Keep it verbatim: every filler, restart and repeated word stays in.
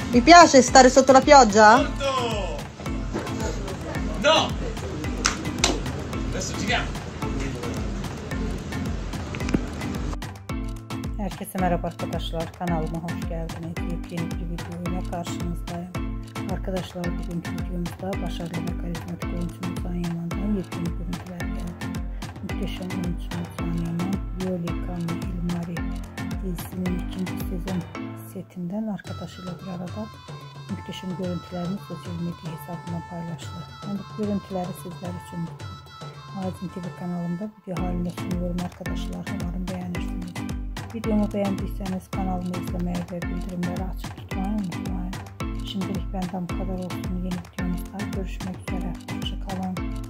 Mi piace stare sotto la pioggia? No! Adesso giriamo. Herkese merhaba arkadaşlar, kanalıma hoş geldiniz. Yepyeni bir videoyla karşınızdayım. Arkadaşlar, bugünkü videomuzda başarılı ve karizmatik oyuncumuz Can Yaman'dan yepyeni görüntüler geldi. Muhteşem oyuncumuz Can Yaman, Yoli Kanlı İlmari dizisinin ikinci sezon setinden arkadaşıyla bir arada muhteşem görüntülerini sosyal medya hesabından paylaştı. Ben bu görüntüleri sizler için Azim T V kanalımda video halinde sunuyorum arkadaşlar. Umarım beğenirsiniz. Videomu beğendiyseniz kanalımı izlemeyi ve bildirimleri açık tutmayı unutmayın. Şimdilik benden bu kadar olsun. Yeni videomuzda görüşmek üzere. Hoşça kalın.